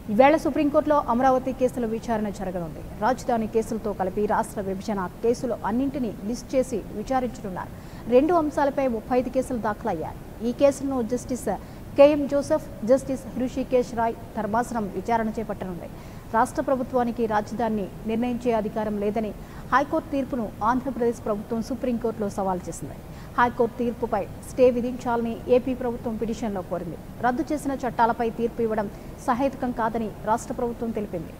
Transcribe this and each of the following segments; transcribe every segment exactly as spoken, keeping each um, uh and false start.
ఈవేళ సుప్రీంకోర్టులో అమరావతి కేసుల విచారణ జరగనుంది. రాజధాని కేసులతో కలిపి రాష్ట్ర విభజన కేసులు అన్నింటినీ లిస్ట్ చేసి విచారించనున్నారు. రెండు అంశాలపై ముప్పై ఐదు కేసులు దాఖలయ్యాయి. ఈ కేసులను Justice KM Joseph, Justice Hrishikesh Roy ధర్మాసనం విచారణ చేపట్టనుంది. రాష్ట్ర ప్రభుత్వానికి రాజధానిని నిర్ణయించే అధికారం లేదని హైకోర్టు తీర్పును ఆంధ్రప్రదేశ్ ప్రభుత్వం సుప్రీంకోర్టులో సవాల్ చేసింది. హైకోర్టు తీర్పుపై స్టే విధించాలని ఏపీ ప్రభుత్వం పిటిషన్లో కోరింది. రద్దు చేసిన చట్టాలపై తీర్పు ఇవ్వడం సహేతుకం కాదని రాష్ట్ర ప్రభుత్వం తెలిపింది.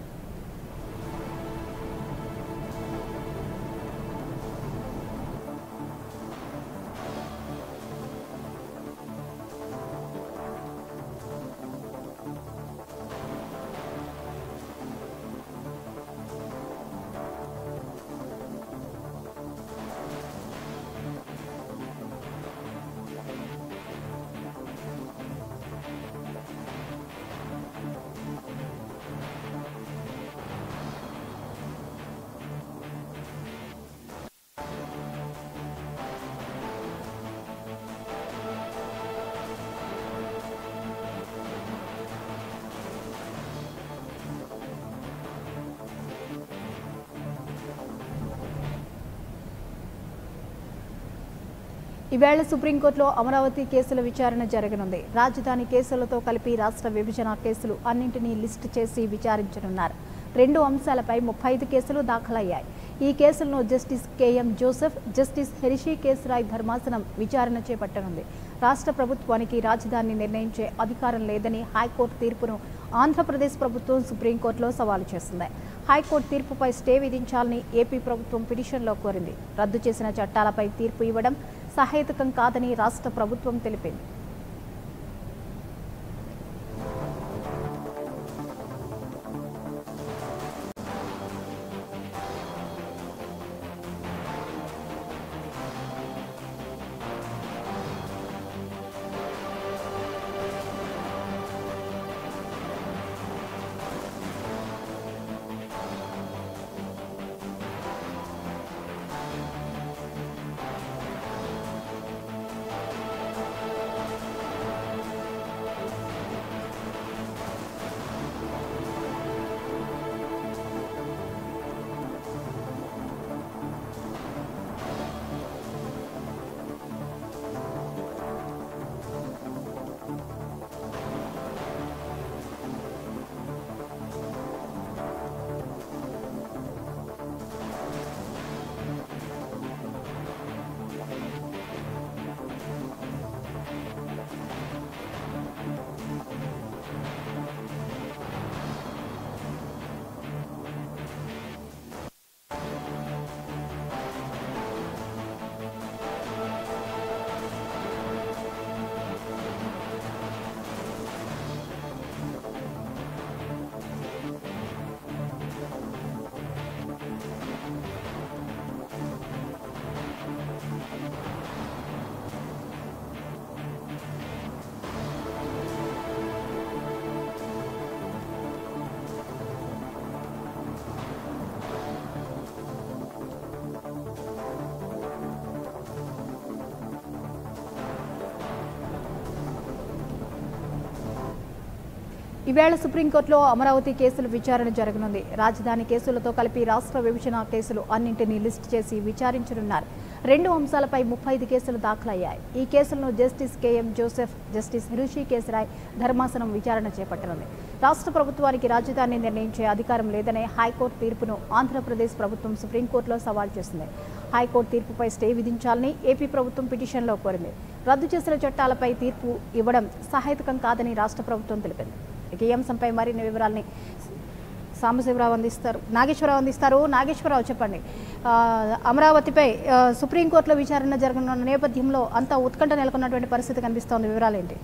ఈవేళ సుప్రీంకోర్టులో అమరావతి కేసుల విచారణ జరగనుంది. రాజధాని కేసులతో కలిపి రాష్ట్ర విభజన కేసులు అన్నింటినీ లిస్టు చేసి విచారించనున్నారు. రెండు అంశాలపై ముప్పై ఐదు కేసులు దాఖలయ్యాయి. ఈ కేసులను Justice KM Joseph, Justice Hrishikesh Roy ధర్మాసనం విచారణ చేపట్టనుంది. రాష్ట్ర ప్రభుత్వానికి రాజధానిని నిర్ణయించే అధికారం లేదని హైకోర్టు తీర్పును ఆంధ్రప్రదేశ్ ప్రభుత్వం సుప్రీంకోర్టులో సవాలు చేసింది. హైకోర్టు తీర్పుపై స్టే విధించాలని ఏపీ ప్రభుత్వం పిటిషన్లో కోరింది. రద్దు చేసిన చట్టాలపై తీర్పు ఇవ్వడం సహేతుకం కాదని రాష్ట్ర ప్రభుత్వం తెలిపింది. ఈవేళ సుప్రీంకోర్టులో అమరావతి కేసుల విచారణ జరగనుంది. రాజధాని కేసులతో కలిపి రాష్ట్ర విభజన కేసులు అన్నింటినీ లిస్టు చేసి విచారించనున్నారు. రెండు అంశాలపై ముప్పై ఐదు కేసులు దాఖలయ్యాయి. ఈ కేసులను Justice KM Joseph, Justice Hrishikesh Roy ధర్మాసనం విచారణ చేపట్టనుంది. రాష్ట్ర ప్రభుత్వానికి రాజధాని నిర్ణయించే అధికారం లేదనే హైకోర్టు తీర్పును ఆంధ్రప్రదేశ్ ప్రభుత్వం సుప్రీంకోర్టులో సవాల్ చేసింది. హైకోర్టు తీర్పుపై స్టే విధించాలని ఏపీ ప్రభుత్వం పిటిషన్లో కోరింది. రద్దు చేసిన చట్టాలపై తీర్పు ఇవ్వడం సహేతుకం కాదని రాష్ట్ర ప్రభుత్వం తెలిపింది. ఈ అంశంపై మరిన్ని వివరాలని సాంబశివరావు అందిస్తారు నాగేశ్వరరావు అందిస్తారు నాగేశ్వరరావు చెప్పండి. అమరావతిపై సుప్రీంకోర్టులో విచారణ జరగనున్న నేపథ్యంలో అంతా ఉత్కంఠ నెలకొన్నటువంటి పరిస్థితి కనిపిస్తోంది. వివరాలు ఏంటి?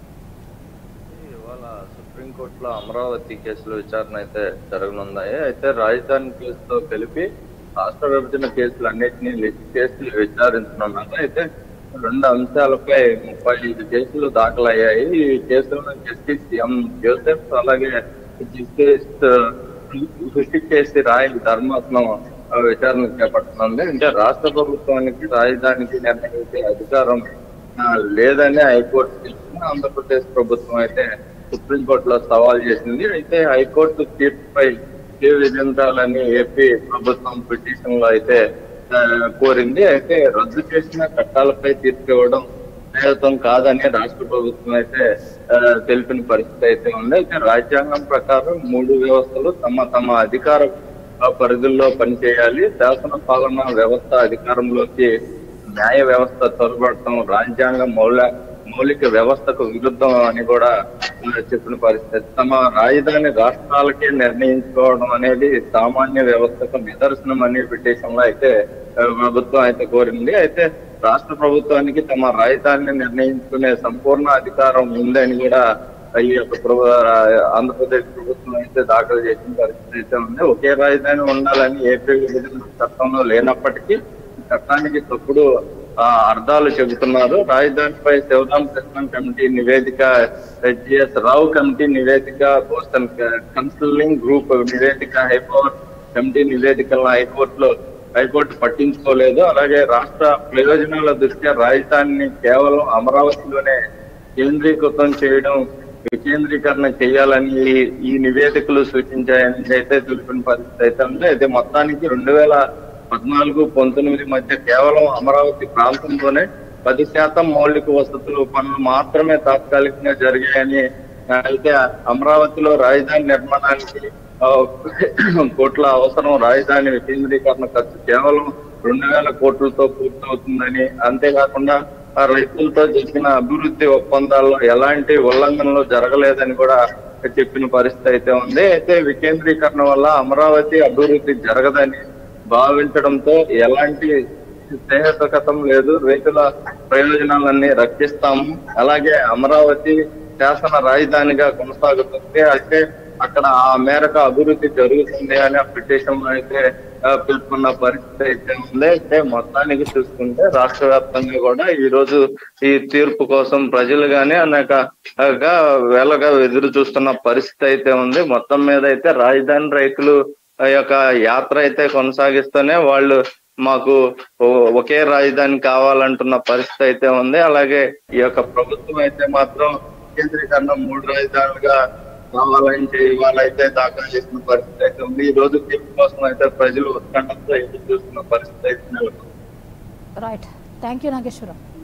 ఇవాళ సుప్రీంకోర్టులో అమరావతి కేసుల విచారణ అయితే జరగనున్నాయి. అయితే రాజధాని కేసుతో కలిపి రాష్ట్ర విభజన కేసులు అన్నింటినీ లిస్ట్ చేసి విచారించనున్నారు. అయితే రెండు అంశాలపై ముప్పై ఐదు కేసులు దాఖలయ్యాయి. ఈ కేసులను జస్టిస్ ఎం జోసెఫ్ అలాగే జస్టిస్ హృషికేశ్ రాయ్ ధర్మాసనం విచారణ చేపడుతుంది. అంటే రాష్ట్ర ప్రభుత్వానికి రాజధానికి నిర్ణయించే అధికారం లేదని హైకోర్టు తెలిసిన ఆంధ్రప్రదేశ్ ప్రభుత్వం అయితే సుప్రీంకోర్టులో సవాల్ చేసింది. అయితే హైకోర్టు తీర్పుపై స్టే విధించాలని ఏపీ ప్రభుత్వం పిటిషన్ లో అయితే ఆ, కోరింది. అయితే రద్దు చేసిన చట్టాలపై తీర్పు ఇవ్వడం న్యాయయుతం కాదని రాష్ట్ర ప్రభుత్వం అయితే ఆ, తెలిపిన పరిస్థితి అయితే ఉంది. అయితే రాజ్యాంగం ప్రకారం మూడు వ్యవస్థలు తమ తమ అధికార ఆ, పరిధుల్లో పనిచేయాలి. శాసన పాలన వ్యవస్థ అధికారంలోకి న్యాయ వ్యవస్థ చొరబడటం రాజ్యాంగ మౌల మౌలిక వ్యవస్థకు విరుద్ధం అని కూడా ఆ, చెప్పిన పరిస్థితి. తమ రాజధాని రాష్ట్రాలకే నిర్ణయించుకోవడం అనేది సామాన్య వ్యవస్థకు నిదర్శనం అని పిటిషన్ లో అయితే ఆ, ప్రభుత్వం అయితే కోరింది. అయితే రాష్ట్ర ప్రభుత్వానికి తమ రాజధానిని నిర్ణయించుకునే సంపూర్ణ అధికారం ఉందని కూడా ఈ యొక్క ప్రభు- ఆంధ్రప్రదేశ్ ప్రభుత్వం అయితే దాఖలు చేసిన పరిస్థితి అయితే ఉంది. ఒకే రాజధాని ఉండాలని ఏపీ విభజన చట్టంలో లేనప్పటికీ చట్టానికి తప్పుడు ఆ, అర్థాలు చెబుతున్నారు. రాజధానిపై శివరామకృష్ణ కమిటీ నివేదిక, జిఎస్ రావు కమిటీ నివేదిక, బోస్టన్ కన్సల్టింగ్ గ్రూప్ నివేదిక, హైకోర్టు కమిటీ నివేదికలను హైకోర్టులో హైకోర్టు పట్టించుకోలేదు. అలాగే రాష్ట్ర ప్రయోజనాల దృష్ట్యా రాజధానిని కేవలం అమరావతిలోనే కేంద్రీకృతం చేయడం వికేంద్రీకరణ చేయాలని ఈ- ఈ నివేదికలు సూచించాయని అయితే తెలిపిన పరిస్థితి అయితే ఉంది. అయితే మొత్తానికి రెండు వేల పద్నాలుగు పంతొమ్మిది మధ్య కేవలం అమరావతి ప్రాంతంలోనే పది శాతం మౌలిక వసతులు పనులు మాత్రమే తాత్కాలికంగా జరిగాయని, అయితే అమరావతిలో రాజధాని నిర్మాణానికి ఆ, కోట్ల అవసరం, రాజధాని వికేంద్రీకరణ ఖర్చు కేవలం రెండు వేల కోట్లతో పూర్తవుతుందని, అంతేకాకుండా ఆ రైతులతో జరిగిన అభివృద్ధి ఒప్పందాల్లో ఎలాంటి ఉల్లంఘనలు జరగలేదని కూడా చెప్పిన పరిస్థితి అయితే ఉంది. అయితే వికేంద్రీకరణ వల్ల అమరావతి అభివృద్ధి జరగదని భావించడంతో ఎలాంటి శ్రేయస్కరం లేదు. రైతుల ప్రయోజనాలన్నీ రక్షిస్తాము, అలాగే అమరావతి శాసన రాజధానిగా కొనసాగుతుంది, అయితే అక్కడ ఆ మేరకు అభివృద్ధి జరుగుతుంది అని ఆ పిటిషన్ అయితే ఆ, పేర్కొన్న పరిస్థితి అయితే ఉంది. అయితే మొత్తానికి చూసుకుంటే రాష్ట్ర వ్యాప్తంగా కూడా ఈ రోజు ఈ తీర్పు కోసం ప్రజలు గాని అనేక గా వేళగా ఎదురు చూస్తున్న పరిస్థితి అయితే ఉంది. మొత్తం మీద అయితే రాజధాని రైతులు ఆ యొక్క యాత్ర అయితే కొనసాగిస్తూనే వాళ్ళు మాకు ఓ- ఒకే రాజధాని కావాలంటున్న పరిస్థితి అయితే ఉంది. అలాగే ఈ యొక్క ప్రభుత్వం అయితే మాత్రం కేంద్రీకరణ మూడు రాజధానులుగా కావాలని వాళ్ళైతే దాఖలు చేసిన పరిస్థితి అయితే ఉంది. ఈ రోజు తీర్పు కోసం అయితే ప్రజలు ఉత్కంఠతో ఎదురు చూస్తున్న పరిస్థితి అయితే నెలకొంది. Right, thank you Nageswaram.